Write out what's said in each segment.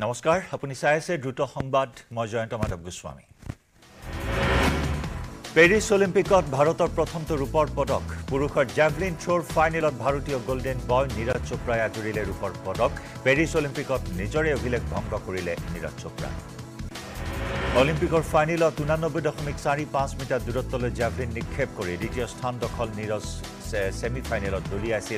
নমস্কাৰ আপুনি চাই আছে দ্ৰুত সংবাদ মই জয়ন্ত মাধৱ গোস্বামী পেৰিছ অলিম্পিকত ভাৰতৰ প্ৰথমটো ৰূপৰ পদক পুৰুষৰ জেভলিন থ্ৰৰ ফাইনেলত ভাৰতীয় গোল্ডেন বয় নীৰজ চোপ্ৰাই আদৰিলে ৰূপৰ পদক পেৰিছ অলিম্পিকত নিজৰে অভিলেখ ভংগ কৰিলে নীৰজ চোপ্ৰা অলিম্পিকৰ ফাইনেলত 89.45 মিটাৰ দূৰত্বলৈ জেভলিন নিক্ষেপ কৰি দ্বিতীয় স্থান দখল নীৰজ সেমিফাইনেলত দলিয়াইছিল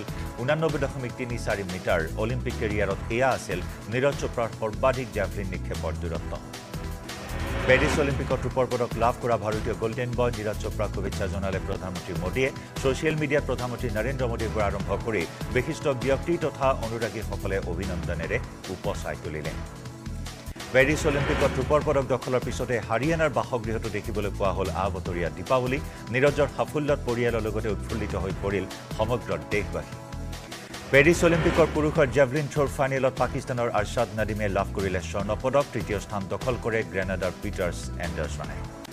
89.34 মিটাৰ অলিম্পিক কেৰিয়াৰত এয়া আছিল নীৰজ চোপ্ৰাৰ সৰ্বাধিক জেভলিন নিক্ষেপৰ দূৰত্ব পেৰিছ অলিম্পিকত ৰূপৰ পদক লাভ কৰা ভাৰতীয় গোল্ডেন বয় নীৰজ চোপ্ৰাক শুভেচ্ছা জনালে প্ৰধানমন্ত্ৰী মোদীয়ে ছ'চিয়েল মিডিয়াত প্ৰধানমন্ত্ৰী নৰেন্দ্ৰ মোদীৰ পৰা আৰম্ভ কৰি বিশিষ্ট ব্যক্তি তথা অনুৰাগীসকলে অভিনন্দনেৰে উপচাই তুলিলে পেৰিছ অলিম্পিকত ৰূপৰ পদক দখলৰ পিছতে হাৰিয়ানাৰ বাসগৃহটো দেখিবলৈ পোৱা হ'ল আবতৰীয়া দীপাৱলী নীৰজৰ সাফল্যত পৰিয়ালৰ লগতে উৎফুল্লিত হৈ পৰিল সমগ্ৰ দেশবাসী পেৰিছ অলিম্পিকৰ পুৰুষৰ জেভলিন থ্ৰৰ ফাইনেলত পাকিস্তানৰ আৰশ্বাদ নাদিমে লাভ কৰিলে স্বৰ্ণ পদক তৃতীয় স্থান দখল কৰে গ্ৰেনাডাৰ পিটাৰ্ছ এণ্ডাৰছনে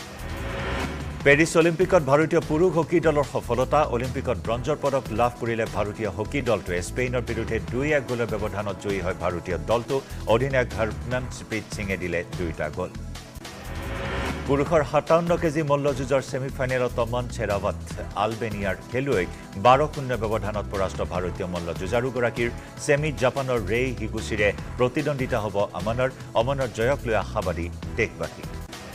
পেৰিছ অলিম্পিকত ভাৰতীয় পুৰুষ হকী দলৰ সফলতা অলিম্পিকত ব্ৰঞ্জৰ পদক লাভ কৰিলে ভাৰতীয় হকী দলটোৱে স্পেইনৰ বিৰুদ্ধে 2-1 গোলৰ ব্যৱধানত জয়ী হয় ভাৰতীয় দলটো অধিনায়ক হৰমনপ্ৰীত সিঙে দিলে দুটা গোল পুৰুষৰ 57 কেজি মল্লযুঁজৰ ছেমিফাইনেলত অমন চেৰাৱত আলবেনিয়াৰ খেলুৱৈক 12-0 ব্যৱধানত পৰাস্ত ভাৰতীয় মল্লযুঁজাৰুগৰাকীৰ ছেমিত জাপানৰ ৰেই হিগুচিৰে প্ৰতিদ্বন্দ্বিতা হ'ব অমনৰ জয়ক লৈ আশাবাদী দেশবাসী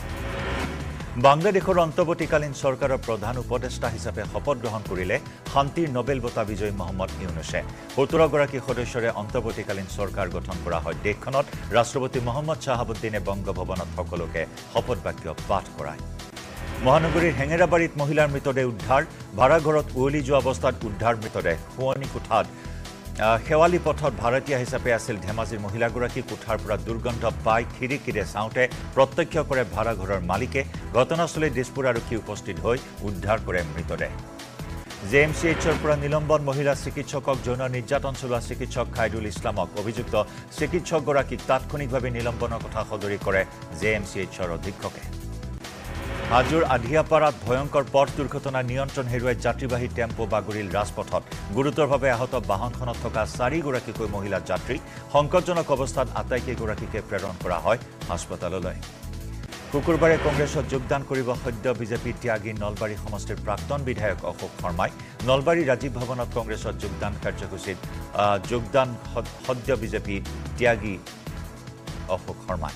বাংলাদেশৰ অন্তৰ্বৰ্তীকালীন চৰকাৰৰ প্ৰধান উপদেষ্টা হিচাপে শপত গ্ৰহণ কৰিলে শান্তিৰ নোবেল বঁটা বিজয়ী মহম্মদ ইউনুছে 17 গৰাকী সদস্যৰে অন্তৰ্বৰ্তীকালীন চৰকাৰ গঠন কৰা হয় দেশখনত ৰাষ্ট্ৰপতি মহম্মদ শাহাবুদ্দিনে বংগভৱনত সকলোকে শপত বাক্য পাঠ কৰায় মহানগৰীৰ হেঙেৰাবাৰীত মহিলাৰ মৃতদেহ উদ্ধাৰ ভাড়াঘৰত উৱলি যোৱা অৱস্থাত উদ্ধাৰ মৃতদেহ শুৱনি কোঠাত শেৱালি পথত ভাৰতীয় হিচাপে আছিল ধেমাজিৰ মহিলাগৰাকী কোঠাৰ পৰা দুৰ্গন্ধ পাই খিৰিকীৰে চাওঁতে প্ৰত্যক্ষ কৰে ভাড়াঘৰৰ মালিকে ঘটনাস্থলীত দিছপুৰ আৰক্ষী উপস্থিত হৈ উদ্ধাৰ কৰে মৃতদেহ জেএমচিএইচৰ পৰা নিলম্বন মহিলা চিকিৎসকক যৌন নিৰ্যাতন চলোৱা চিকিৎসক খাইদুল ইছলামক অভিযুক্ত চিকিৎসকগৰাকীক তাৎক্ষণিকভাৱে নিলম্বনৰ কথা সদৰি কৰে জেএমচিএইচৰ অধীক্ষকে হাজোৰ আধিয়াপাৰাত ভয়ংকৰ পথ দুৰ্ঘটনা নিয়ন্ত্ৰণ হেৰুৱাই যাত্ৰীবাহী টেম্পো বাগৰিল ৰাজপথত গুৰুতৰভাৱে আহত বাহনখনত থকা 4 গৰাকীকৈ মহিলা যাত্ৰী সংকটজনক অৱস্থাত আটাইকেইগৰাকীকে প্ৰেৰণ কৰা হয় হাস্পতাললৈ শুকুৰবাৰে কংগ্ৰেছত যোগদান কৰিব সদ্য বিজেপি ত্যাগী নলবাৰী সমষ্টিৰ প্ৰাক্তন বিধায়ক অশোক শৰ্মাই নলবাৰী ৰাজীৱ ভৱনত কংগ্ৰেছত যোগদান কাৰ্যসূচীত যোগদান সদ্য বিজেপি ত্যাগী অশোক শৰ্মাই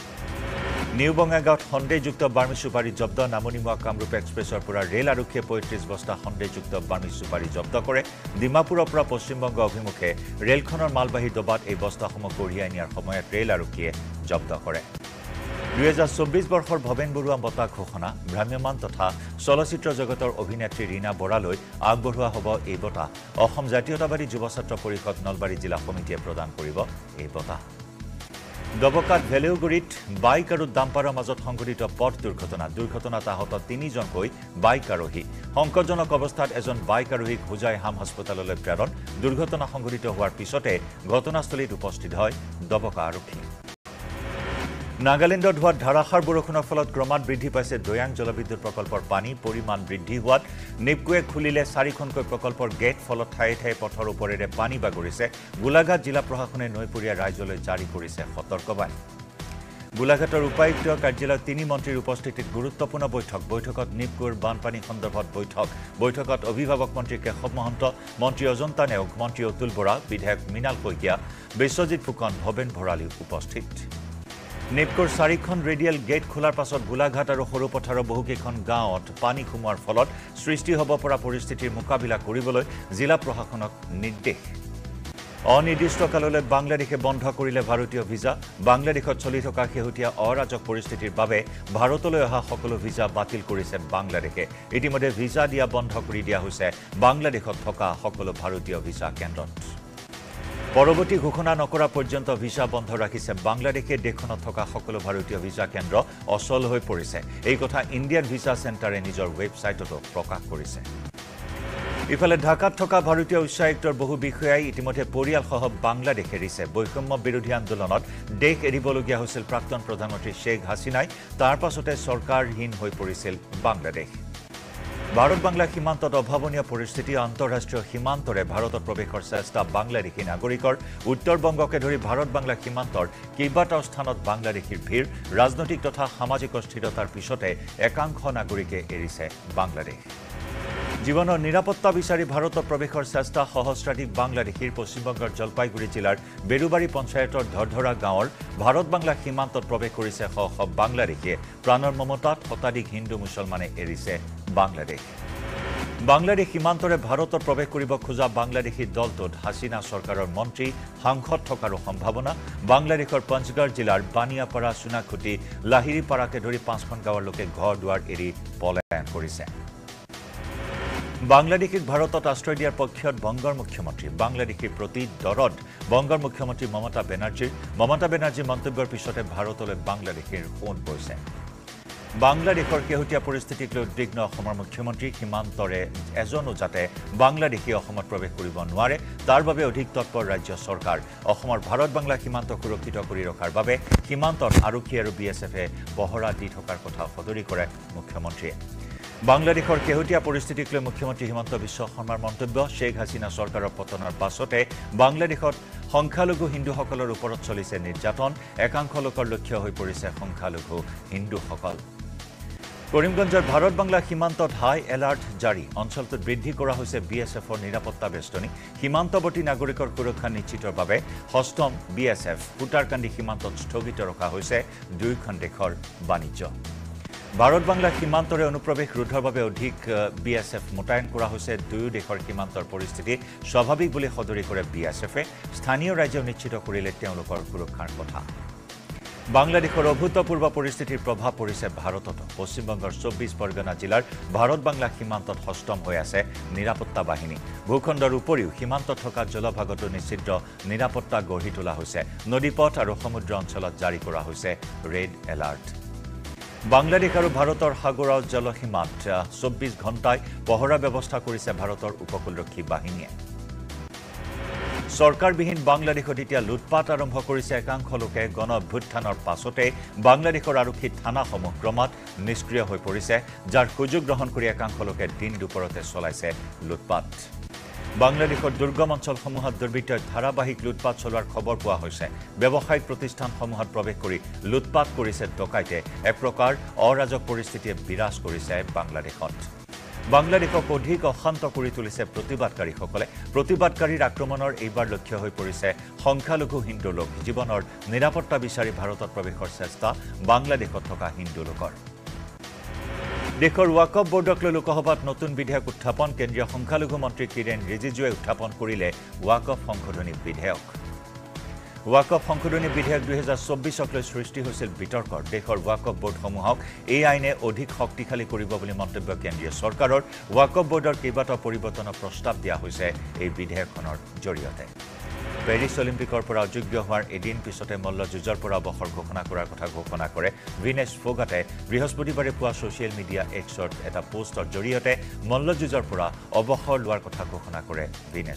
নিউ বঙাইগাঁৱত সন্দেহযুক্ত বাৰ্মি চুপাৰী জব্দ নামনিমুৱা কামৰূপ এক্সপ্ৰেছৰ পৰা ৰেল আৰক্ষীয়ে 35 বস্তা সন্দেহযুক্ত বাৰ্মি চুপাৰী জব্দ কৰে ডিমাপুৰৰ পৰা পশ্চিমবংগ অভিমুখে ৰেলখনৰ মালবাহী ডবাত এই বস্তাসমূহ কঢ়িয়াই নিয়াৰ সময়ত ৰেল আৰক্ষীয়ে জব্দ কৰে 2024 বৰ্ষৰ ভৱেন বৰুৱা বঁটা ঘোষণা ভ্ৰাম্যমান তথা চলচ্চিত্ৰ জগতৰ অভিনেত্ৰী ৰীনা বৰালৈ আগবঢ়োৱা হ'ব এই বঁটা অসম জাতীয়তাবাদী যুৱ ছাত্ৰ পৰিষদ নলবাৰী জিলা সমিতিয়ে প্ৰদান কৰিব এই বঁটা দবকাত ভেলেউগুৰিত বাইক আৰু ডাম্পাৰৰ মাজত সংঘটিত পথ দুৰ্ঘটনাত আহত 3জনকৈ বাইক আৰোহী সংকটজনক অৱস্থাত এজন বাইক আৰোহীক হুজাই হাম হাস্পতাললৈ প্ৰেৰণ দুৰ্ঘটনা সংঘটিত হোৱাৰ পিছতে ঘটনাস্থলীত উপস্থিত হয় দবকা আৰক্ষী নাগালেণ্ডত হোৱা ধাৰাসাৰ বৰষুণৰ ফলত ক্ৰমাৎ বৃদ্ধি পাইছে দৈয়াং জলবিদ্যুৎ প্ৰকল্পৰ পানী পৰিমাণ বৃদ্ধি হোৱাত নিপকোৱে খুলিলে 4খনকৈ প্ৰকল্পৰ গেট ফলত ঠায়ে ঠায়ে পথৰ ওপৰেৰে পানী বাগৰিছে গোলাঘাট জিলা প্ৰশাসনে নৈপৰীয়া ৰাইজলৈ জাৰি কৰিছে সতৰ্কবাণী গোলাঘাটৰ উপায়ুক্ত কাৰ্যালয়ত 3 মন্ত্ৰীৰ উপস্থিতিত গুৰুত্বপূৰ্ণ বৈঠকত নিপকোৰ বানপানী সন্দৰ্ভত বৈঠকত অভিভাৱক মন্ত্ৰী কেশৱ মহন্ত মন্ত্ৰী অজন্তা নেওগ মন্ত্ৰী অতুল বৰা বিধায়ক মৃণাল শইকীয়া বিশ্বজিৎ ফুকন ভৱেন ভৰালী উপস্থিত নিপকোৰ 4খন ৰেডিয়েল গেট খোলাৰ পাছত গোলাঘাট আৰু সৰুপথাৰৰ বহুকেইখন গাঁৱত পানী সোমোৱাৰ ফলত সৃষ্টি হ'ব পৰা পৰিস্থিতিৰ মোকাবিলা কৰিবলৈ জিলা প্ৰশাসনক নিৰ্দেশ অনিৰ্দিষ্ট কাললৈ বাংলাদেশে বন্ধ কৰিলে ভাৰতীয় ভিছা বাংলাদেশত চলি থকা শেহতীয়া অৰাজক পৰিস্থিতিৰ বাবে ভাৰতলৈ অহা সকলো ভিছা বাতিল কৰিছে বাংলাদেশে ইতিমধ্যে ভিছা দিয়া বন্ধ কৰি দিয়া হৈছে বাংলাদেশত থকা সকলো ভাৰতীয় ভিছা কেন্দ্ৰত পৰৱৰ্তী ঘোষণা নকৰা পৰ্যন্ত ভিছা বন্ধ ৰাখিছে বাংলাদেশে দেশখনত থকা সকলো ভাৰতীয় ভিছা কেন্দ্ৰ অচল হৈ পৰিছে এই কথা ইণ্ডিয়ান ভিছা চেণ্টাৰে নিজৰ ৱেবছাইটতো প্ৰকাশ কৰিছে ইফালে ঢাকাত থকা ভাৰতীয় উচ্চায়ুক্তৰ বহু বিষয়াই ইতিমধ্যে পৰিয়ালসহ বাংলাদেশ এৰিছে বৈষম্য বিৰোধী আন্দোলনত দেশ এৰিবলগীয়া হৈছিল প্ৰাক্তন প্ৰধানমন্ত্ৰী শেখ হাছিনাই তাৰ পাছতে চৰকাৰহীন হৈ পৰিছিল বাংলাদেশ ভাৰত বাংলা সীমান্তত অভাৱনীয় পৰিস্থিতি আন্তঃৰাষ্ট্ৰীয় সীমান্তৰে ভাৰতত প্ৰৱেশৰ চেষ্টা বাংলাদেশী নাগৰিকৰ উত্তৰ-বংগকে ধৰি ভাৰত বাংলা সীমান্তৰ কেইবাটাও স্থানত বাংলাদেশীৰ ভিৰ ৰাজনৈতিক তথা সামাজিক অস্থিৰতাৰ পিছতে একাংশ নাগৰিকে এৰিছে বাংলাদেশ জীৱনৰ নিৰাপত্তা বিচাৰি ভাৰতত প্ৰৱেশৰ চেষ্টা সহস্ৰাধিক বাংলাদেশীৰ পশ্চিমবংগৰ জলপাইগুৰি জিলাৰ বেৰুবাৰী পঞ্চায়তৰ ধৰধৰা গাঁৱৰ ভাৰত বাংলা সীমান্তত প্ৰৱেশ কৰিছে শ শ বাংলাদেশীয়ে প্ৰাণৰ মমতাত শতাধিক হিন্দু মুছলমানে এৰিছে বাংলাদেশ বাংলাদেশ সীমান্তৰে ভাৰতত প্ৰৱেশ কৰিব খোজা বাংলাদেশী দলটোত হাসিনা চৰকাৰৰ মন্ত্ৰী সাংসদ থকাৰো সম্ভাৱনা বাংলাদেশৰ পঞ্চগড় জিলাৰ বানিয়াপাৰা সুনাখুটি লাহিৰিপাৰাকে ধৰি 5খন গাঁৱৰ লোকে ঘৰ দুৱাৰ এৰি পলায়ন কৰিছে বাংলাদেশীক ভাৰতত আশ্ৰয় দিয়াৰ পক্ষত বংগৰ মুখ্যমন্ত্ৰী বাংলাদেশীৰ প্ৰতি দৰদ বংগৰ মুখ্যমন্ত্ৰী মমতা বেনাৰ্জীৰ মন্তব্যৰ পিছতে ভাৰতলৈ বাংলাদেশীৰ ফোন গৈছে বাংলাদেশৰ কেহতীয়া পৰিস্থিতিক লৈ উদ্বিগ্ন অসমৰ মুখ্যমন্ত্ৰী সীমান্তৰে এজনো যাতে বাংলাদেশী অসমত প্ৰৱেশ কৰিব নোৱাৰে তাৰ বাবে অধিক তৎপৰ ৰাজ্য চৰকাৰ অসমৰ ভাৰত বাংলা সীমান্ত সুৰক্ষিত কৰি ৰখাৰ বাবে সীমান্তত আৰক্ষী আৰু বিএছএফে পহৰা দি থকাৰ কথা সদৰি কৰে মুখ্যমন্ত্ৰীয়ে বাংলাদেশৰ কেহতীয়া পৰিস্থিতিক লৈ মুখ্যমন্ত্ৰী হিমন্ত বিশ্ব শৰ্মাৰ মন্তব্য শেখ হাসিনা চৰকাৰৰ পতনৰ পাছতে বাংলাদেশত সংখ্যালঘু হিন্দুসকলৰ ওপৰত চলিছে নিৰ্যাতন একাংশ লোকৰ লক্ষ্য হৈ পৰিছে সংখ্যালঘু হিন্দুসকল কৰিমগঞ্জৰ ভাৰত বাংলা সীমান্তত হাই এলাৰ্ট জাৰি অঞ্চলটোত বৃদ্ধি কৰা হৈছে বিএছএফৰ নিৰাপত্তা বেষ্টনী সীমান্তৱৰ্তী নাগৰিকৰ সুৰক্ষা নিশ্চিতৰ বাবে ষষ্ঠম বিএছএফ পুটাৰকান্দি সীমান্তত স্থগিত ৰখা হৈছে দুয়োখন দেশৰ বাণিজ্য ভাৰত বাংলা সীমান্তৰে অনুপ্ৰৱেশ ৰোধৰ বাবে অধিক বিএছএফ মোতায়েন কৰা হৈছে দুয়ো দেশৰ সীমান্তৰ পৰিস্থিতি স্বাভাৱিক বুলি সদৰি কৰে বিএছএফে স্থানীয় ৰাজ্যও নিশ্চিত কৰিলে তেওঁলোকৰ সুৰক্ষাৰ কথা বাংলাদেশৰ অভূতপূৰ্ব পৰিস্থিতিৰ প্ৰভাৱ পৰিছে ভাৰততো পশ্চিমবংগৰ 24 পৰগনা জিলাৰ ভাৰত বাংলা সীমান্তত ষষ্ঠম হৈ আছে নিৰাপত্তা বাহিনী ভূখণ্ডৰ উপৰিও সীমান্তত থকা জলভাগতো নিশ্চিত নিৰাপত্তা গঢ়ি তোলা হৈছে নদীপথ আৰু সমুদ্ৰ অঞ্চলত জাৰি কৰা হৈছে ৰেড এলাৰ্ট বাংলাদেশ আৰু ভাৰতৰ সাগৰৰ জলসীমাত 24 ঘণ্টাই পহৰা ব্যৱস্থা কৰিছে ভাৰতৰ উপকূলৰক্ষী বাহিনীয়ে চৰকাৰবিহীন বাংলাদেশত এতিয়া লুটপাট আৰম্ভ কৰিছে একাংশ লোকে গণ অভ্যুত্থানৰ পাছতে বাংলাদেশৰ আৰক্ষী থানাসমূহ ক্ৰমাৎ নিষ্ক্ৰিয় হৈ পৰিছে যাৰ সুযোগ গ্ৰহণ কৰি একাংশ লোকে দিন দুপৰতে চলাইছে লুটপাট বাংলাদেশৰ দুৰ্গম অঞ্চলসমূহত দুৰ্বৃত্তই ধাৰাবাহিক লুটপাট চলোৱাৰ খবৰ পোৱা হৈছে ব্যৱসায়িক প্ৰতিষ্ঠানসমূহত প্ৰৱেশ কৰি লুটপাট কৰিছে ডকাইতে এক প্ৰকাৰ অৰাজক পৰিস্থিতিয়ে বিৰাজ কৰিছে বাংলাদেশত বাংলাদেশক অধিক অশান্ত কৰি তুলিছে প্ৰতিবাদকাৰীসকলে প্ৰতিবাদকাৰীৰ আক্ৰমণৰ এইবাৰ লক্ষ্য হৈ পৰিছে সংখ্যালঘু হিন্দু লোক জীৱনৰ নিৰাপত্তা বিচাৰি ভাৰতত প্ৰৱেশৰ চেষ্টা বাংলাদেশত থকা হিন্দু লোকৰ দেশৰ ওয়াকফ বোৰ্ডক লৈ লোকসভাত নতুন বিধেয়ক উত্থাপন কেন্দ্ৰীয় সংখ্যালঘু মন্ত্ৰী কিৰেণ ৰিজিজুৱে উত্থাপন কৰিলে ওয়াকফ সংশোধনী বিধেয়ক ওয়াকফ সংশোধনী বিধেয়ক 2024ক লৈ সৃষ্টি হৈছিল বিতৰ্কৰ দেশৰ ওয়াকফ বোৰ্ডসমূহক এই আইনে অধিক শক্তিশালী কৰিব বুলি মন্তব্য কেন্দ্ৰীয় চৰকাৰৰ ওয়াকফ বোৰ্ডৰ কেইবাটাও পৰিৱৰ্তনৰ প্ৰস্তাৱ দিয়া হৈছে এই বিধেয়কখনৰ জৰিয়তে পেৰিছ অলিম্পিকৰ পৰা অযোগ্য হোৱাৰ এদিন পিছতে মল্লযুঁজৰ পৰা অৱসৰ ঘোষণা কৰাৰ কথা ঘোষণা কৰে ভিনেশ ফোগাটে বৃহস্পতিবাৰে পুৱা ছ'চিয়েল মিডিয়া এক্সত এটা পোষ্টৰ জৰিয়তে মল্লযুঁজৰ পৰা অৱসৰ লোৱাৰ কথা ঘোষণা কৰে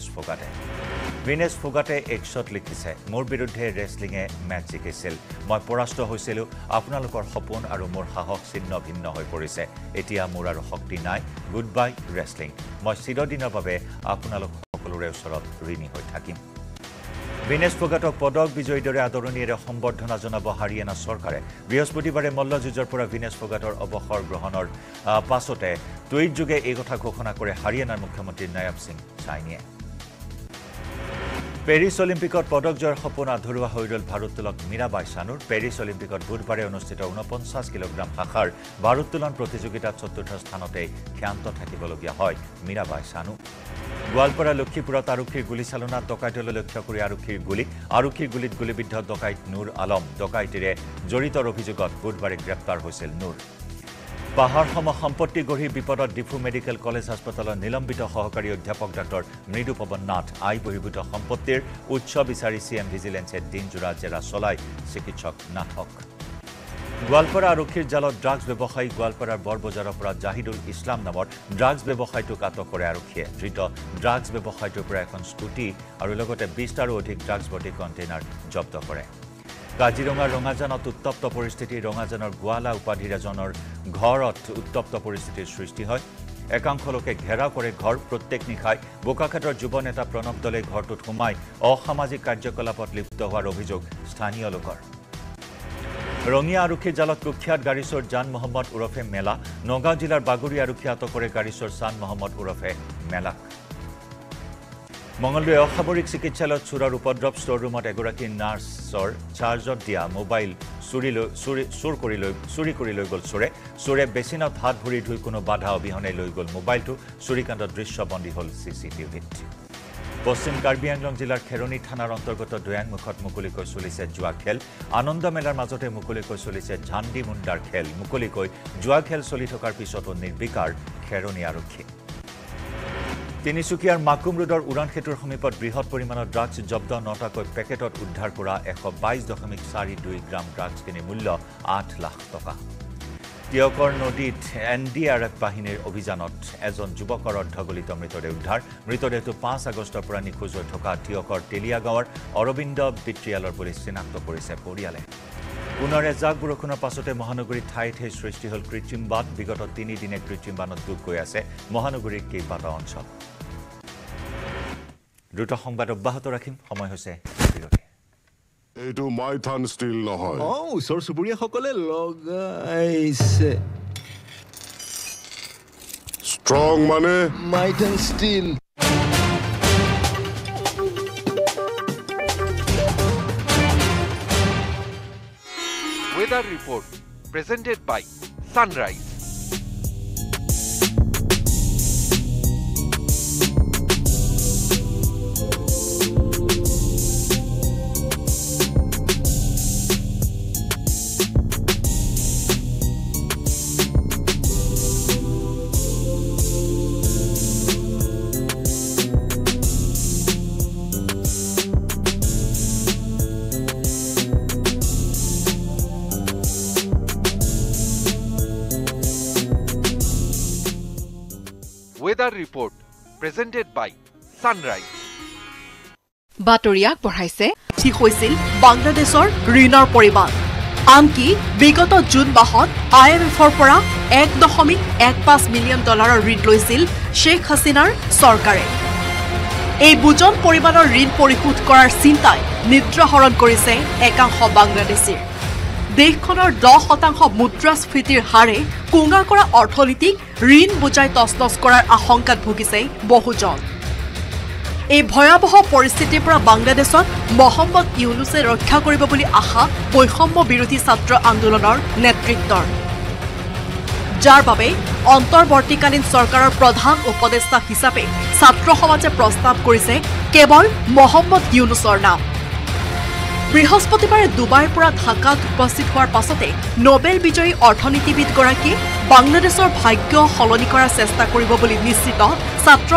ভিনেশ ফোগাটে এক্সত লিখিছে মোৰ বিৰুদ্ধে ৰেছলিঙে মেচ জিকিছিল মই পৰাস্ত হৈছিলোঁ আপোনালোকৰ সপোন আৰু মোৰ সাহস ছিন্ন ভিন্ন হৈ পৰিছে এতিয়া মোৰ আৰু শক্তি নাই গুড বাই ৰেছলিং মই চিৰদিনৰ বাবে আপোনালোক সকলোৰে ওচৰত ঋণী হৈ থাকিম ভিনেশ ফোগাটক পদক বিজয়ীৰ দৰে আদৰণিৰে সম্বৰ্ধনা জনাব হাৰিয়ানা চৰকাৰে বৃহস্পতিবাৰে মল্লযুঁজৰ পৰা ভিনেশ ফোগাটৰ অৱসৰ গ্ৰহণৰ পাছতে টুইট যোগে এই কথা ঘোষণা কৰে হাৰিয়ানাৰ মুখ্যমন্ত্ৰী নয়ব সিং চাইনিয়ে পেৰিছ অলিম্পিকত পদক জয়ৰ সপোন আধৰুৱা হৈ ৰল ভাৰোত্তোলক মীৰাবাই চানুৰ পেৰিছ অলিম্পিকত বুধবাৰে অনুষ্ঠিত 49 কিলোগ্ৰাম শাখাৰ ভাৰোত্তোলন প্ৰতিযোগিতাত 4ৰ্থ স্থানতে ক্ষান্ত থাকিবলগীয়া হয় মীৰাবাই চানু গোৱালপাৰা লক্ষীপুৰত আৰক্ষীৰ গুলীচালনাত ডকাইতলৈ লক্ষ্য কৰি আৰক্ষীৰ গুলীত গুলীবিদ্ধ ডকাইত নুৰ আলম ডকাইতিৰে জড়িতৰ অভিযোগত বুধবাৰে গ্ৰেপ্তাৰ হৈছিল নুৰ পাহাৰসম সম্পত্তি গঢ়ি বিপদত ডিফু মেডিকেল কলেজ হাস্পতালৰ নিলম্বিত সহকাৰী অধ্যাপক ডাক্তৰ মৃদুপৱন নাথ আই বহিৰ্ভূত সম্পত্তিৰ উচ্চ বিচাৰি চিএম ভিজিলেন্সে দিনজোৰা জেৰা চলাই চিকিৎসক নাথক গোৱালপাৰা আৰক্ষীৰ জালত ড্ৰাগছ ব্যৱসায়ী গোৱালপাৰাৰ বৰবজাৰৰ পৰা জাহিদুল ইছলাম নামৰ ড্ৰাগছ ব্যৱসায়ীটোক আটক কৰে আৰক্ষীয়ে ধৃত ড্ৰাগছ ব্যৱসায়ীটোৰ পৰা এখন স্কুটি আৰু লগতে 20টাৰো অধিক ড্ৰাগছ ভৰ্তি কণ্টেইনাৰ জব্দ কৰে কাজিৰঙাৰ ৰঙাজানত উত্তপ্ত পৰিস্থিতি ৰঙাজানৰ গোৱালা উপাধিৰ এজনৰ ঘৰত উত্তপ্ত পৰিস্থিতিৰ সৃষ্টি হয় একাংশ লোকে ঘেৰাও কৰে ঘৰ প্ৰত্যেক নিশাই বোকাখাটৰ যুৱ নেতা প্ৰণৱ দলে ঘৰটোত সোমাই অসামাজিক কাৰ্যকলাপত লিপ্ত হোৱাৰ অভিযোগ স্থানীয় লোকৰ ৰঙিয়া আৰক্ষীৰ জালত কুখ্যাত গাড়ী চোৰ জান মহম্মদ ওৰফে মেলা নগাঁও জিলাৰ বাগুৰি আৰক্ষী আটক কৰে গাড়ী চোৰ চান মহম্মদ ওৰফে মেলাক মঙ্গলদৈ অসামৰিক চিকিৎসালয়ত চোৰৰ উপদ্ৰৱ ষ্ট'ৰ ৰুমত এগৰাকী নাৰ্ছৰ চাৰ্জত দিয়া মোবাইল চুৰি কৰি লৈ গ'ল চোৰে বেচিনত হাত ভৰি ধুই কোনো বাধা অবিহনে লৈ গ'ল মোবাইলটো চুৰিকাণ্ডৰ দৃশ্যবন্দী হ'ল চিচিটিভিত পশ্চিম কাৰ্বি আংলং জিলাৰ খেৰণী থানাৰ অন্তৰ্গত দয়াংমুখত মুকলিকৈ চলিছে জুৱা খেল আনন্দ মেলাৰ মাজতে মুকলিকৈ চলিছে ঝাণ্ডি মুণ্ডাৰ খেল মুকলিকৈ জুৱা খেল চলি থকাৰ পিছতো নিৰ্বিকাৰ খেৰণী আৰক্ষী তিনিচুকীয়াৰ মাকুম ৰোডৰ উৰাণ সেতুৰ সমীপত বৃহৎ পৰিমাণৰ ড্ৰাগছ জব্দ 9টাকৈ পেকেটত উদ্ধাৰ কৰা 122.42 গ্ৰাম ড্ৰাগছ কিনি মূল্য 8 লাখ টকা টিয়কৰ নদীত NDRF বাহিনীৰ অভিযানত এজন যুৱকৰ অৰ্ধগলিত মৃতদেহ উদ্ধাৰ মৃতদেহটো 5 আগষ্টৰ পৰা নিখোজ হৈ থকা টিয়কৰ তেলিয়া গাঁৱৰ অৰবিন্দ বিত্ৰিয়ালৰ বুলি চিনাক্ত কৰিছে পৰিয়ালে পুনৰ এজাক বৰষুণৰ পাছতে মহানগৰীত ঠায়ে ঠায়ে সৃষ্টি হ'ল কৃত্ৰিম বান বিগত 3 দিনে কৃত্ৰিম বানত ডুব গৈ আছে মহানগৰীৰ কেইবাটাও অঞ্চল দ্ৰুত সংবাদ অব্যাহত ৰাখিম সময় হৈছে বিৰতি এইটো মাইথান ষ্টিল নহয় ওচৰ চুবুৰীয়াসকলে লগাইছে ষ্ট্ৰং মানে Maithan steel Weather report presented by Sunrise. Weather report presented by Sunrise. বাতৰিয়াক বঢ়াইছে ঠিক হৈছিল বাংলাদেশৰ ঋণৰ পৰিমাণ আনকি বিগত জুন মাহত IMFৰ পৰা $1.15 মিলিয়ন ঋণ লৈছিল শেখ হাছিনাৰ চৰকাৰে এই বুজন পৰিমাণৰ ঋণ পৰিশোধ কৰাৰ চিন্তাই নিদ্ৰাহৰণ কৰিছে একাংশ বাংলাদেশীৰ দেশখনৰ 10% মুদ্ৰাস্ফীতিৰ হাৰে কুঙা কৰা অৰ্থনীতিক ঋণ বুজাই তছনছ কৰাৰ আশংকাত ভুগিছে বহুজন এই ভয়াবহ পৰিস্থিতিৰ পৰা বাংলাদেশত মহম্মদ ইউনুছে ৰক্ষা কৰিব বুলি আশা বৈষম্য বিৰোধী ছাত্ৰ আন্দোলনৰ নেতৃত্বৰ যাৰ বাবে অন্তৰ্বৰ্তীকালীন চৰকাৰৰ প্ৰধান উপদেষ্টা হিচাপে ছাত্ৰ সমাজে প্ৰস্তাৱ কৰিছে কেৱল মহম্মদ ইউনুছৰ নাম বৃহস্পতিবাৰে ডুবাইৰ পৰা ঢাকাত উপস্থিত হোৱাৰ পাছতে নোবেল বিজয়ী অৰ্থনীতিবিদগৰাকীয়ে বাংলাদেশৰ ভাগ্য সলনি কৰাৰ চেষ্টা কৰিব বুলি নিশ্চিত ছাত্ৰ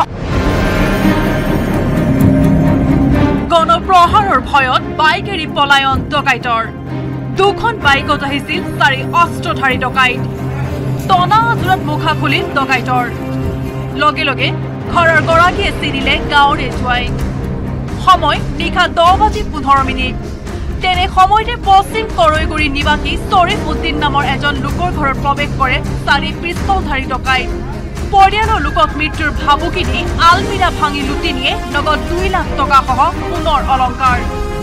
গণপ্ৰহাৰৰ ভয়ত বাইক এৰি পলায়ন ডকাইতৰ দুখন বাইকত আহিছিল 4 অস্ত্ৰধাৰী ডকাইত টনা আজুৰত মুখা খুলিল ডকাইতৰ লগে লগে ঘৰৰ গৰাকীয়ে চিনিলে গাঁৱৰে জুৱাই সময় নিশা 10:15 তেনে সময়তে পশ্চিম কৰৈগুৰি নিবাসী শ্বৰীফ উদ্দিন নামৰ এজন লোকৰ ঘৰত প্ৰৱেশ কৰে 4 পিস্তলধাৰী ডকাইত পৰিয়ালৰ লোকক মৃত্যুৰ ভাবুকি দি আলমিৰা ভাঙি লুটি নিয়ে নগদ 2 লাখ টকা সহ সোণৰ অলংকাৰ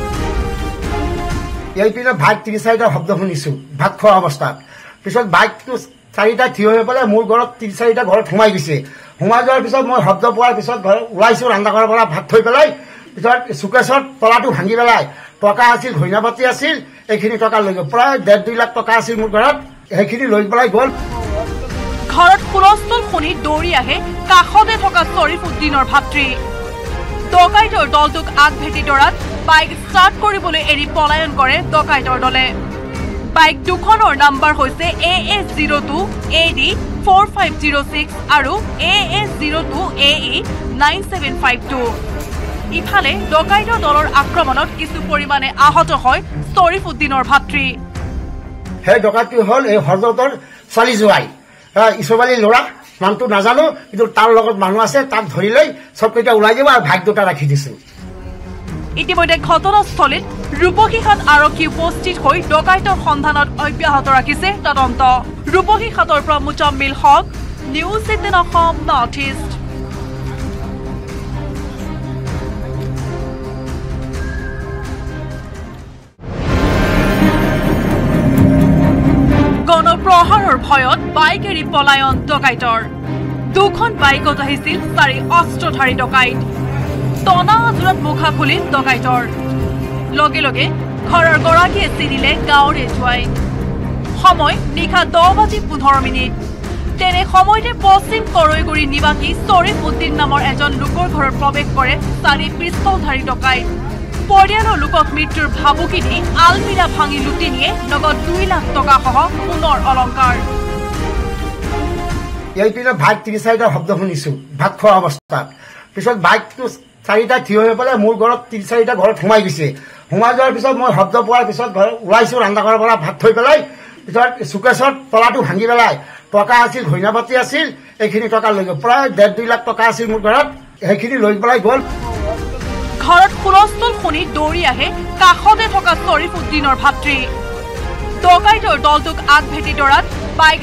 এই পিনে ভাত 3-4টা শব্দ শুনিছো ভাত খোৱা অৱস্থাত পিছত বাইকটো 4টা থিয় হৈ পেলাই মোৰ ঘৰত 3-4টা ঘৰত সোমাই গৈছে সোমাই যোৱাৰ পিছত মই শব্দ পোৱাৰ পিছত ঘৰ ওলাইছো ৰান্ধাঘৰৰ পৰা ভাত থৈ পেলাই পিছত সুকেশৰ তলাটো ভাঙি পেলাই টকা আছিল ঘৈনাপাতি আছিল এইখিনি টকা লৈ গ'ল প্ৰায় 1.5-2 লাখ টকা আছিল মোৰ ঘৰত সেইখিনি লৈ পেলাই গ'ল ঘৰত হুলস্থুল শুনি দৌৰি আহে কাষতে থকা শ্বৰীফ উদ্দিনৰ ভাতৃ ডকাইতৰ দলটোক আগভেটি দৰাত বাইক ষ্টাৰ্ট কৰিবলৈ এৰি পলায়ন কৰে ডকাইতৰ দলে বাইক দুখনৰ নাম্বাৰ হৈছে AS02 AD 4506 আৰু AS02 AE 9752 ইফালে ডকাইতৰ দলৰ আক্ৰমণত কিছু পৰিমাণে আহত হয় শ্বৰীফ উদ্দিনৰ ভাতৃ সেই ডকাইটো হ'ল এই হৰদতৰ ছোৱালী জোৱাই ইছবালী ল'ৰা নামটো নাজানো কিন্তু তাৰ লগত মানুহ আছে তাক ধৰি লৈ সবকেইটা ওলাই যাব আৰু ভাগ দুটা ৰাখি দিছো ইতিমধ্যে ঘটনাস্থলীত ৰূপসীহাট আৰক্ষী উপস্থিত হৈ ডকাইতৰ সন্ধানত অব্যাহত ৰাখিছে তদন্ত ৰূপসীহাটৰ পৰা মুজাম্মিল হক News18 Assam Northeast. গণপ্ৰহাৰৰ ভয়ত বাইক এৰি পলায়ন ডকাইতৰ দুখন বাইকত আহিছিল 4 অস্ত্ৰধাৰী ডকাইত টনা আজুৰত মুখা খুলিল ডকাইতৰ লগে লগে ঘৰৰ গৰাকীয়ে চিনিলে গাঁৱৰে জুৱাই সময় নিশা 10:15 তেনে সময়তে পশ্চিম কৰৈগুৰি নিবাসী শ্বৰীফ উদ্দিন নামৰ এজন লোকৰ ঘৰত প্ৰৱেশ কৰে 4 পিস্তলধাৰী ডকাইত পৰিয়ালৰ লোকক মৃত্যুৰ ভাবুকি দি আলমিৰা ভাঙি লুটি নিয়ে নগদ 2 লাখ টকা সহ সোণৰ অলংকাৰ এইপিনে বাইক 3-4টা শব্দ শুনিছো ভাত খোৱা অৱস্থাত পিছত বাইকটো 4টা থিয় হৈ পেলাই মোৰ ঘৰত 3-4টা ঘৰত সোমাই গৈছে সোমাই যোৱাৰ পিছত মই শব্দ পোৱাৰ পিছত ঘৰ ওলাইছো ৰান্ধাঘৰৰ পৰা ভাত থৈ পেলাই পিছত সুকেশৰ তলাটো ভাঙি পেলাই টকা আছিল ঘৈনাপাতি আছিল এইখিনি টকা লৈ গ'ল প্ৰায় 1.5-2 লাখ টকা আছিল মোৰ ঘৰত সেইখিনি লৈ পেলাই গ'ল ঘৰত হুলস্থুল শুনি দৌৰি আহে কাষতে থকা শ্বৰীফ উদ্দিনৰ ভাতৃ ডকাইতৰ দলটোক আগভেটি দৰাত বাইক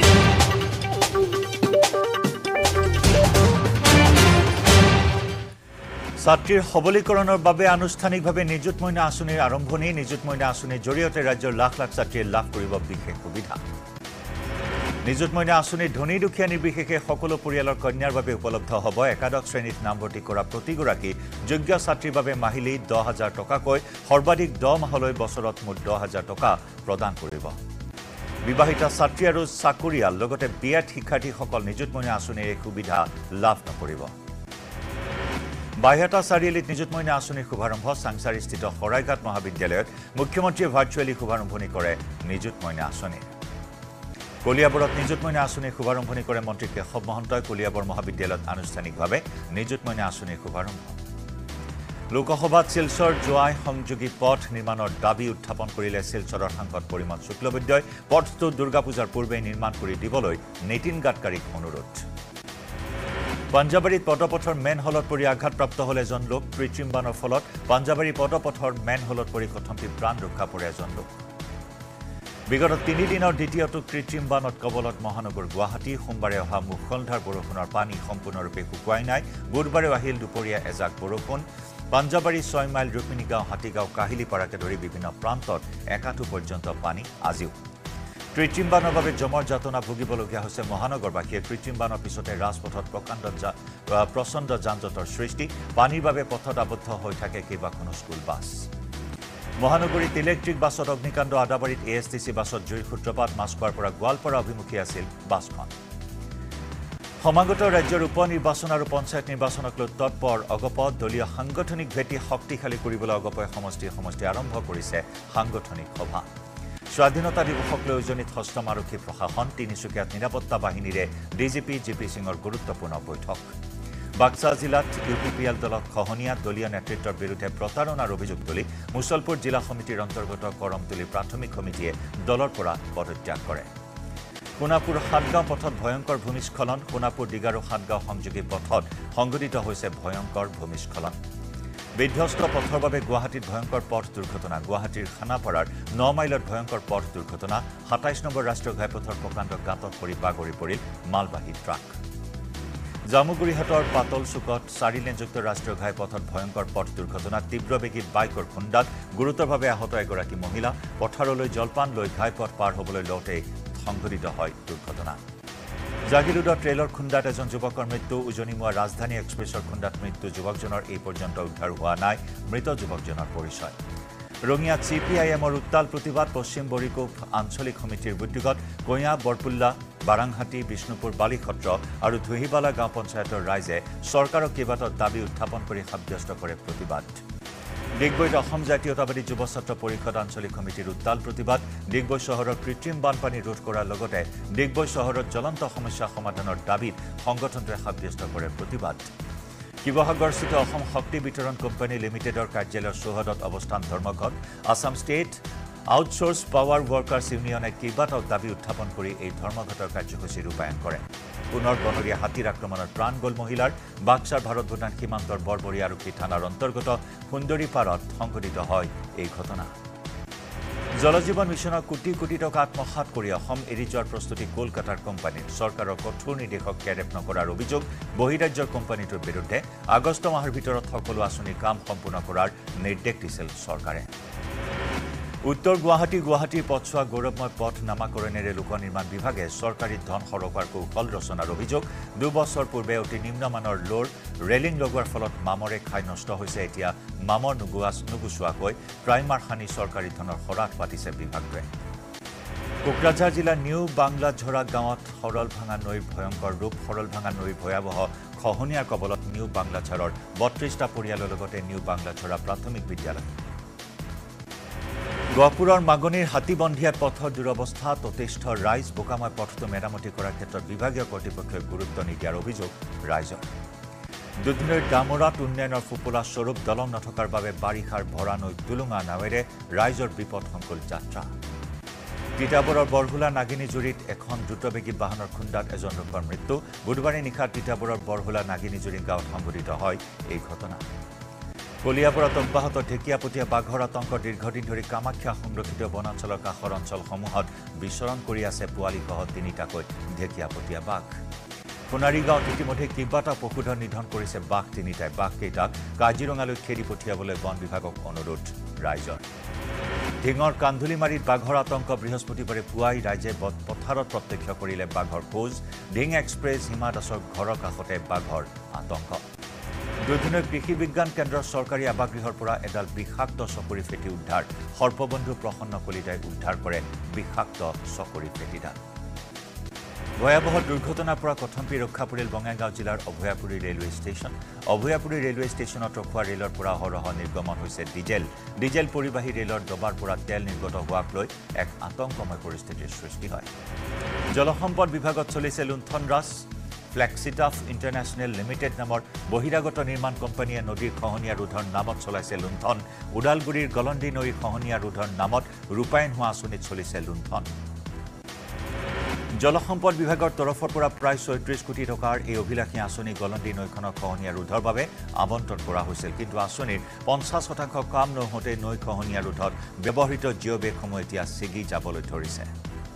ছাত্ৰীৰ সবলীকৰণৰ বাবে আনুষ্ঠানিকভাৱে নিযুত মইনা আঁচনিৰ আৰম্ভণি নিযুত মইনা আঁচনিৰ জৰিয়তে ৰাজ্যৰ লাখ লাখ ছাত্ৰীয়ে লাভ কৰিব বিশেষ সুবিধা নিযুত মইনা আঁচনিৰ ধনী দুখীয়া নিৰ্বিশেষে সকলো পৰিয়ালৰ কন্যাৰ বাবে উপলব্ধ হ'ব একাদশ শ্ৰেণীত নামভৰ্তি কৰা প্ৰতিগৰাকী যোগ্য ছাত্ৰীৰ বাবে মাহিলী 10,000 টকাকৈ সৰ্বাধিক 10 মাহলৈ বছৰত মুঠ 10,000 টকা প্ৰদান কৰিব বিবাহিতা ছাত্ৰী আৰু চাকৰিয়াল লগতে বিয়াত শিক্ষাৰ্থীসকল নিযুত মইনা আঁচনিৰ এই সুবিধা লাভ নকৰিব বাইহাটা চাৰিআলিত নিযুত মইনা আঁচনিৰ শুভাৰম্ভ চাংচাৰীস্থিত শৰাইঘাট মহাবিদ্যালয়ত মুখ্যমন্ত্ৰীয়ে ভাৰ্চুৱেলি শুভাৰম্ভণি কৰে নিযুত মইনা আঁচনি কলিয়াবৰত নিযুত মইনা আঁচনিৰ শুভাৰম্ভণি কৰে মন্ত্ৰী কেশৱ মহন্তই কলিয়াবৰ মহাবিদ্যালয়ত আনুষ্ঠানিকভাৱে নিযুত মইনা আঁচনিৰ শুভাৰম্ভ লোকসভাত শিলচৰ জোৱাই সংযোগী পথ নিৰ্মাণৰ দাবী উত্থাপন কৰিলে শিলচৰৰ সাংসদ পৰিমল শুক্লবৈদ্যই পথটো দুৰ্গা পূজাৰ পূৰ্বে নিৰ্মাণ কৰি দিবলৈ নীতিন গাডকাৰীক অনুৰোধ পাঞ্জাবাৰীত পদপথৰ মেন হলত পৰি আঘাতপ্ৰাপ্ত হ'ল এজন লোক কৃত্ৰিম বানৰ ফলত পাঞ্জাবাৰী পদপথৰ মেন হলত পৰি কথমপি প্ৰাণ ৰক্ষা পৰে এজন লোক বিগত 3 দিনৰ দ্বিতীয়টো কৃত্ৰিম বানত কবলত মহানগৰ গুৱাহাটী সোমবাৰে অহা মুখলধাৰ বৰষুণৰ পানী সম্পূৰ্ণৰূপে শুকুৱাই নাই বুধবাৰে আহিল দুপৰীয়া এজাক বৰষুণ পাঞ্জাবাৰী 6 মাইল ৰুক্মিণীগাঁও হাতীগাঁও কাহিলীপাৰাকে ধৰি বিভিন্ন প্ৰান্তত একাঠু পৰ্যন্ত পানী আজিও কৃত্ৰিম বানৰ বাবে জমৰ যাতনা ভুগিবলগীয়া হৈছে মহানগৰবাসীয়ে কৃত্ৰিম বানৰ পিছতে ৰাজপথত প্ৰচণ্ড যানজঁটৰ সৃষ্টি পানীৰ বাবে পথত আবদ্ধ হৈ থাকে কেইবাখনো স্কুল বাছ মহানগৰীত ইলেক্ট্ৰিক বাছত অগ্নিকাণ্ড আদাবাৰীত এএছটিচি বাছত জুইৰ সূত্ৰপাত মাছখোৱাৰ পৰা গোৱালপাৰা অভিমুখী আছিল বাছখন সমাগত ৰাজ্যৰ উপ নিৰ্বাচন আৰু পঞ্চায়ত নিৰ্বাচনক লৈ তৎপৰ অগপ দলীয় সাংগঠনিক ভেটি শক্তিশালী কৰিবলৈ অগপই সমষ্টি আৰম্ভ কৰিছে সাংগঠনিক সভা স্বাধীনতা দিৱসক লৈ উজনিত হস্তম আৰক্ষী প্ৰশাসন তিনিচুকীয়াত নিৰাপত্তা বাহিনীৰে ডিজিপি জিপি সিঙৰ গুৰুত্বপূৰ্ণ বৈঠক বাক্সা জিলাত ইউপিপিএল দলক খহনীয়া দলীয় নেতৃত্বৰ বিৰুদ্ধে প্ৰতাৰণাৰ অভিযোগ তুলি মুছলপুৰ জিলা সমিতিৰ অন্তৰ্গত কৰমতুলি প্ৰাথমিক সমিতিয়ে দলৰ পৰা পদত্যাগ কৰে সোণাপুৰ সাতগাঁও পথত ভয়ংকৰ ভূমিস্খলন সোণাপুৰ ডিগাৰু সাতগাঁও সংযোগী পথত সংঘটিত হৈছে ভয়ংকৰ ভূমিস্খলন বিধ্বস্ত পথৰ বাবে গুৱাহাটীত ভয়ংকৰ পথ দুৰ্ঘটনা গুৱাহাটীৰ খানাপাৰাৰ 9 মাইলত ভয়ংকৰ পথ দুৰ্ঘটনা 27 নম্বৰ ৰাষ্ট্ৰীয় ঘাইপথৰ প্ৰকাণ্ড গাঁতত পৰি বাগৰি পৰিল মালবাহী ট্ৰাক জামুগুৰিহাটৰ পাতল চুকত 4 লেনযুক্ত ৰাষ্ট্ৰীয় ঘাইপথত ভয়ংকৰ পথ দুৰ্ঘটনা তীব্ৰবেগী বাইকৰ খুন্দাত গুৰুতৰভাৱে আহত এগৰাকী মহিলা পথাৰলৈ জলপান লৈ ঘাইপথ পাৰ হ'বলৈ লওঁতে সংঘটিত হয় দুৰ্ঘটনা জাগিৰোডত ৰেলৰ খুন্দাত এজন যুৱকৰ মৃত্যু উজনিমুৱা ৰাজধানী এক্সপ্ৰেছৰ খুন্দাত মৃত্যু যুৱকজনৰ এই পৰ্যন্ত উদ্ধাৰ হোৱা নাই মৃত যুৱকজনৰ পৰিচয় ৰঙিয়াত চিপিআইএমৰ উত্তাল প্ৰতিবাদ পশ্চিম বৰিকোপ আঞ্চলিক সমিতিৰ উদ্যোগত কইয়া বৰপুল্লা বাৰাংহাটী বিষ্ণুপুৰ বালিসত্ৰ আৰু ধুহিবালা গাঁও পঞ্চায়তৰ ৰাইজে চৰকাৰক কেইবাটাও দাবী উত্থাপন কৰি সাব্যস্ত কৰে প্ৰতিবাদ ডিগবৈত অসম জাতীয়তাবাদী যুৱ ছাত্ৰ পৰিষদ আঞ্চলিক সমিতিৰ উত্তাল প্ৰতিবাদ ডিগবৈ চহৰৰ কৃত্ৰিম বানপানী ৰোধ কৰাৰ লগতে ডিগবৈ চহৰত জ্বলন্ত সমস্যা সমাধানৰ দাবীত সংগঠনটোৱে সাব্যস্ত কৰে প্ৰতিবাদ শিৱসাগৰস্থিত অসম শক্তি বিতৰণ কোম্পানী লিমিটেডৰ কাৰ্যালয়ৰ চৌহদত অৱস্থান ধৰ্মঘট Assam state outsource power workers ইউনিয়নে কেইবাটাও দাবী উত্থাপন কৰি এই ধৰ্মঘটৰ কাৰ্যসূচী ৰূপায়ণ কৰে পুনৰ বনৰীয়া হাতীৰ আক্ৰমণত প্ৰাণ গ'ল মহিলাৰ বাক্সাৰ ভাৰত ভূটান সীমান্তৰ বৰবৰী আৰক্ষী থানাৰ অন্তৰ্গত সুন্দৰীপাৰত সংঘটিত হয় এই ঘটনা জলজীৱন মিছনৰ কোটি কোটি টকা আত্মসাৎ কৰি অসম এৰি যোৱাৰ প্ৰস্তুতি কলকাতাৰ কোম্পানীৰ সৰকাৰৰ কঠোৰ নিৰ্দেশক কেৰেপ নকৰাৰ অভিযোগ বহিৰাজ্যৰ কোম্পানীটোৰ বিৰুদ্ধে আগষ্ট মাহৰ ভিতৰত সকলো আঁচনিৰ কাম সম্পূৰ্ণ কৰাৰ নিৰ্দেশ দিছিল চৰকাৰে উত্তৰ গুৱাহাটীৰ পথছোৱা গৌৰৱময় পথ নামাকৰণেৰে লোক নিৰ্মাণ বিভাগে চৰকাৰী ধন সৰকাৰ কৌশল ৰচনাৰ অভিযোগ 2 বছৰ পূৰ্বে অতি নিম্নমানৰ লোৰ ৰেলিং লগোৱাৰ ফলত মামৰে খাই নষ্ট হৈছে এতিয়া মামৰ নুগুচোৱাকৈ প্ৰাইমাৰ খানি চৰকাৰী ধনৰ সৰাত পাতিছে বিভাগটোৱে কোকৰাঝাৰ জিলাৰ নিউ বাংলাঝৰা গাঁৱত সৰলভাঙা নৈৰ ভয়ংকৰ ৰূপ সৰলভাঙা নৈৰ ভয়াৱহ খহনীয়াৰ কবলত নিউ বাংলাঝৰৰ 32টা পৰিয়ালৰ লগতে নিউ বাংলাঝৰা প্ৰাথমিক বিদ্যালয় গহপুৰৰ মাগনিৰ হাতীবন্ধিয়াত পথৰ দুৰৱস্থা তথেষ্ট ৰাইজ বোকাময় পথটো মেৰামতি কৰাৰ ক্ষেত্ৰত বিভাগীয় কৰ্তৃপক্ষই গুৰুত্ব নিদিয়াৰ অভিযোগ ৰাইজৰ দুধনৈৰ ডামৰাত উন্নয়নৰ ফুপুলা স্বৰূপ দলং নথকাৰ বাবে বাৰিষাৰ ভৰা নৈ টুলুঙা নাৱেৰে ৰাইজৰ বিপদসংকুল যাত্ৰা তিতাবৰৰ বৰহুলা নাগিনীজুৰিত এখন দ্ৰুতবেগী বাহনৰ খুন্দাত এজন লোকৰ মৃত্যু বুধবাৰে নিশা তিতাবৰৰ বৰহুলা নাগিনীজুৰি গাঁৱত সংঘটিত হয় এই ঘটনা কলিয়াবৰত অব্যাহত ঢেকিয়াপতীয়া বাঘৰ আতংক দীৰ্ঘদিন ধৰি কামাখ্যা সংৰক্ষিত বনাঞ্চলৰ কাষৰ অঞ্চলসমূহত বিচৰণ কৰি আছে পোৱালিসহ 3টাকৈ ঢেকিয়াপতীয়া বাঘ সোণাৰী গাঁৱত ইতিমধ্যে কেইবাটা পশুধন নিধন কৰিছে বাঘ 3টাই বাঘকেইটাক কাজিৰঙালৈ খেদি পঠিয়াবলৈ বন বিভাগক অনুৰোধ ৰাইজৰ ঢিঙৰ কান্ধুলিমাৰীত বাঘৰ আতংক বৃহস্পতিবাৰে পুৱাই ৰাইজে পথাৰত প্ৰত্যক্ষ কৰিলে বাঘৰ খোজ ঢিং এক্সপ্ৰেছ হিমা দাসৰ ঘৰৰ কাষতে বাঘৰ আতংক দুধনৈ কৃষি বিজ্ঞান কেন্দ্ৰৰ চৰকাৰী আৱাসগৃহৰ পৰা এডাল বিষাক্ত চকৰি ফেটি উদ্ধাৰ সৰ্পবন্ধু প্ৰসন্ন কলিতাই উদ্ধাৰ কৰে বিষাক্ত চকৰি ফেটিডাল ভয়াৱহ দুৰ্ঘটনাৰ পৰা কথম্পি ৰক্ষা পৰিল বঙাইগাঁও জিলাৰ Abhayapuri railway station Abhayapuri railway ষ্টেচনত ৰখোৱা ৰেলৰ পৰা অহৰহ নিৰ্গমন হৈছে ডিজেল পৰিবাহী ৰেলৰ ডবাৰ পৰা তেল নিৰ্গত হোৱাক লৈ এক আতংকময় পৰিস্থিতিৰ সৃষ্টি হয় জলসম্পদ বিভাগত চলিছে লুণ্ঠন ৰাজ ফ্লেক্সিটাফ ইণ্টাৰনেশ্যনেল লিমিটেড নামৰ বহিৰাগত নিৰ্মাণ কোম্পানীয়ে নদীৰ খহনীয়া ৰোধৰ নামত চলাইছে লুণ্ঠন ওদালগুৰিৰ গলন্দী নৈৰ খহনীয়া ৰোধৰ নামত ৰূপায়ণ হোৱা আঁচনিত চলিছে লুণ্ঠন জলসম্পদ বিভাগৰ তৰফৰ পৰা প্ৰায় ৩৬ কোটি টকাৰ এই অভিলাষী আঁচনি গলন্দী নৈখনৰ খহনীয়া ৰোধৰ বাবে আবণ্টন কৰা হৈছিল কিন্তু আঁচনিৰ 50% কাম নহওঁতে নৈ খহনীয়া ৰোধত ব্যৱহৃত জিঅ' বেগসমূহ এতিয়া ছিগি যাবলৈ ধৰিছে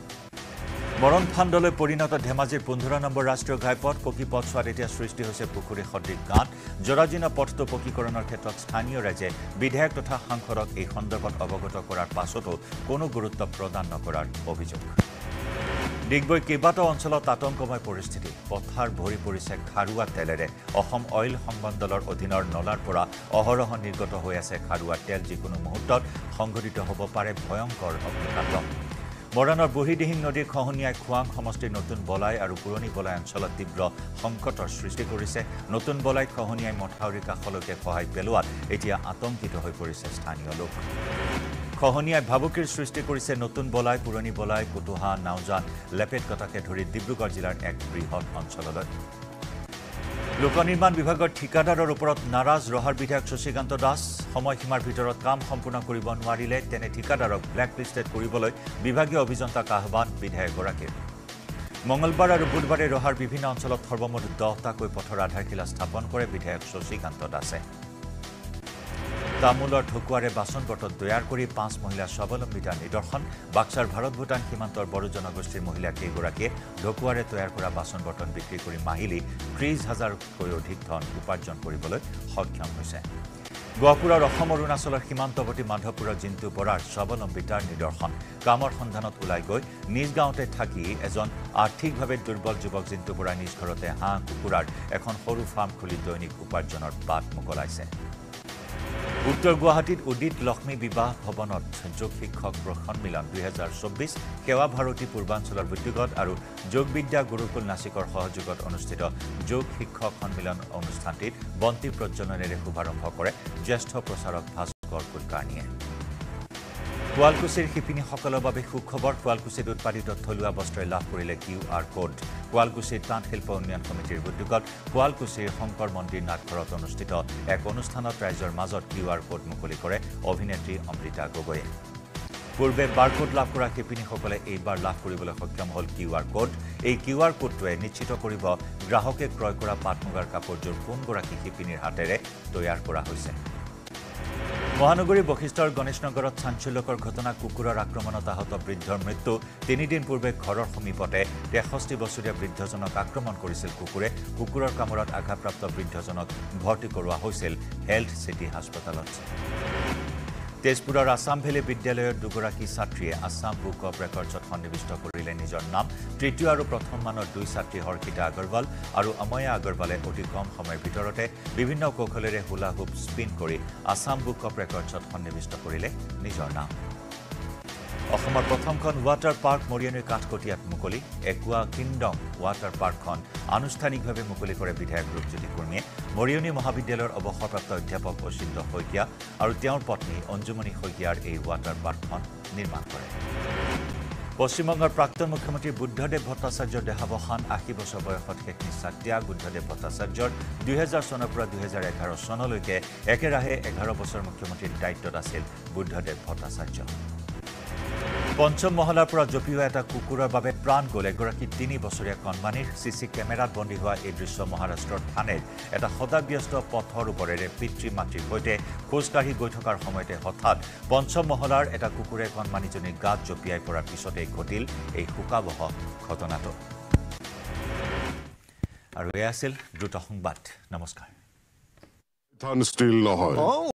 মৰণ ফাণ্ডলৈ পৰিণত ধেমাজিৰ 15 নম্বৰ ৰাষ্ট্ৰীয় ঘাইপথ পকী পথছোৱাত এতিয়া সৃষ্টি হৈছে পুখুৰী সদৃশ গাঁত জৰাজীৰ্ণ পথটো পকীকৰণৰ ক্ষেত্ৰত স্থানীয় ৰাইজে বিধায়ক তথা সাংসদক এই সন্দৰ্ভত অৱগত কৰাৰ পাছতো কোনো গুৰুত্ব প্ৰদান নকৰাৰ অভিযোগ ডিগবৈ কেইবাটাও অঞ্চলত আতংকময় পৰিস্থিতি পথাৰ ভৰি পৰিছে খাৰুৱা তেলেৰে অসম অইল সংমণ্ডলৰ অধীনৰ নলাৰ পৰা অহৰহ নিৰ্গত হৈ আছে খাৰুৱা তেল যিকোনো মুহূৰ্তত সংঘটিত হ'ব পাৰে ভয়ংকৰ অগ্নিকাণ্ড মৰাণৰ বুঢ়ীদিহিং নদীৰ খহনীয়াই খোৱাং সমষ্টিৰ নতুন বলাই আৰু পুৰণি বলাই অঞ্চলত তীব্ৰ সংকটৰ সৃষ্টি কৰিছে নতুন বলাইত খহনীয়াই মথাউৰিৰ কাষলৈকে খহাই পেলোৱাত এতিয়া আতংকিত হৈ পৰিছে স্থানীয় লোক খহনীয়াই ভাবুকিৰ সৃষ্টি কৰিছে নতুন বলাই পুৰণি বলাই কুতুহা নাওজান লেপেটকটাকে ধৰি ডিব্ৰুগড় জিলাৰ এক বৃহৎ অঞ্চললৈ লোক নিৰ্মাণ বিভাগৰ ঠিকাদাৰৰ ওপৰত নাৰাজ ৰহাৰ বিধায়ক শশীকান্ত দাস সময়সীমাৰ ভিতৰত কাম সম্পূৰ্ণ কৰিব নোৱাৰিলে তেনে ঠিকাদাৰক ব্লেকলিষ্টেড কৰিবলৈ বিভাগীয় অভিযন্তাক আহ্বান বিধায়কগৰাকীৰ মঙলবাৰ আৰু বুধবাৰে ৰহাৰ বিভিন্ন অঞ্চলত সৰ্বমুঠ 10টাকৈ পথৰ আধাৰশিলা স্থাপন কৰে বিধায়ক শশীকান্ত দাসে তামোলৰ ঢকুৱাৰে বাচন বৰ্তন তৈয়াৰ কৰি 5 মহিলা স্বাৱলম্বিতাৰ নিদৰ্শন বাক্সাৰ ভাৰত ভূটান সীমান্তৰ বড়ো জনগোষ্ঠীৰ মহিলা কেইগৰাকীয়ে ঢকুৱাৰে তৈয়াৰ কৰা বাচন বৰ্তন বিক্ৰী কৰি মাহিলী 30,000কৈ অধিক ধন উপাৰ্জন কৰিবলৈ সক্ষম হৈছে গহপুৰৰ অসম অৰুণাচলৰ সীমান্তৱৰ্তী মাধৱপুৰৰ জিন্তু বৰাৰ স্বাৱলম্বিতাৰ নিদৰ্শন কামৰ সন্ধানত ওলাই গৈ নিজ গাঁৱতে থাকি এজন আৰ্থিকভাৱে দুৰ্বল যুৱক জিন্তু বৰাই নিজ ঘৰতে হাঁহ কুকুৰাৰ এখন সৰু ফাৰ্ম খুলি দৈনিক উপাৰ্জনৰ বাট মোকলাইছে উত্তৰ গুৱাহাটীত উদিত লক্ষ্মী বিবাহ ভৱনত যোগ শিক্ষক সন্মিলন 2024 সেৱা ভাৰতী পূৰ্বাঞ্চলৰ উদ্যোগত আৰু যোগবিদ্যা গুৰুকুল নাচিকৰ সহযোগত অনুষ্ঠিত যোগ শিক্ষক সন্মিলন অনুষ্ঠানটিত বন্তি প্ৰজ্বলনেৰে শুভাৰম্ভ কৰে জ্যেষ্ঠ প্ৰচাৰক ভাস্কৰ কুলকাৰ্ণীয়ে শুৱালকুছিৰ শিপিনীসকলৰ বাবে সুখবৰ শুৱালকুছিত উৎপাদিত থলুৱা বস্ত্ৰই লাভ কৰিলে QR কোড শুৱালকুছিৰ তাঁত শিল্প উন্নয়ন সমিতিৰ উদ্যোগত শুৱালকুছিৰ শংকৰ মন্দিৰ নাটঘৰত অনুষ্ঠিত এক অনুষ্ঠানত ৰাইজৰ মাজত QR কোড মুকলি কৰে অভিনেত্ৰী অমৃতা গগৈয়ে পূৰ্বে বাৰকোড লাভ কৰা শিপিনীসকলে এইবাৰ লাভ কৰিবলৈ সক্ষম হ'ল QR কোড এই QR কোডটোৱে নিশ্চিত কৰিব গ্ৰাহকে ক্ৰয় কৰা পাট মুগাৰ কাপোৰযোৰ কোনগৰাকী শিপিনীৰ হাতেৰে তৈয়াৰ কৰা হৈছে মহানগৰী বশিষ্ঠৰ গণেশনগৰত চাঞ্চল্যকৰ ঘটনা কুকুৰৰ আক্ৰমণত আহত বৃদ্ধৰ মৃত্যু 3 দিন পূৰ্বে ঘৰৰ সমীপতে 63 বছৰীয়া বৃদ্ধজনক আক্ৰমণ কৰিছিল কুকুৰে কুকুৰৰ কামোৰত আঘাতপ্ৰাপ্ত বৃদ্ধজনক ভৰ্তি কৰোৱা হৈছিল হেল্থ চিটি হাস্পতালত তেজপুৰৰ আসাম ভেলী বিদ্যালয়ৰ দুগৰাকী ছাত্ৰীয়ে আসাম বুক অফ ৰেকৰ্ডছত সন্নিবিষ্ট কৰিলে নিজৰ নাম তৃতীয় আৰু প্ৰথম মানৰ দুই ছাত্ৰী হৰ্ষিতা আগৰৱাল আৰু অময়া আগৰৱালে অতি কম সময়ৰ ভিতৰতে বিভিন্ন কৌশলেৰে হুলা হুপ স্পিন কৰি আসাম বুক অফ ৰেকৰ্ডছত সন্নিবিষ্ট কৰিলে নিজৰ নাম অসমৰ প্ৰথমখন ৱাটাৰ পাৰ্ক মৰিয়নিৰ কাঠকটীয়াত মুকলি একুৱা কিংডম ৱাটাৰ পাৰ্কখন আনুষ্ঠানিকভাৱে মুকলি কৰে বিধায়ক ৰূপজ্যোতি কুৰ্মীয়ে মৰিয়নি মহাবিদ্যালয়ৰ অৱসৰপ্ৰাপ্ত অধ্যাপক অচিন্ত শইকীয়া আৰু তেওঁৰ পত্নী অঞ্জুমণি শইকীয়াৰ এই ৱাটাৰ পাৰ্কখন নিৰ্মাণ কৰে পশ্চিমবংগৰ প্ৰাক্তন মুখ্যমন্ত্ৰী বুদ্ধদেৱ ভট্টাচাৰ্যৰ দেহাৱসান 80 বছৰ বয়সত শেষ নিশ্বাস ত্যাগ বুদ্ধদেৱ ভট্টাচাৰ্যৰ 2000 চনৰ পৰা 2011 চনলৈকে একেৰাহে 11 বছৰ মুখ্যমন্ত্ৰীৰ দায়িত্বত আছিল বুদ্ধদেৱ ভট্টাচাৰ্য পঞ্চম মহলাৰ পৰা জপিওৱা এটা কুকুৰৰ বাবে প্ৰাণ গ'ল এগৰাকী 3 বছৰীয়া কণমানিৰ চিচি কেমেৰাত বন্দী হোৱা এই দৃশ্য মহাৰাষ্ট্ৰৰ থানেৰ এটা সদাব্যস্ত পথৰ ওপৰেৰে পিতৃ মাতৃৰ সৈতে খোজকাঢ়ি গৈ থকাৰ সময়তে হঠাৎ পঞ্চম মহলাৰ এটা কুকুৰে কণমানিজনীৰ গাত জপিয়াই পৰাৰ পিছতে ঘটিল এই শোকাবহ ঘটনাটো আৰু এয়া আছিল দ্ৰুত সংবাদ নমস্কাৰ মাইথান ষ্টিল নহয়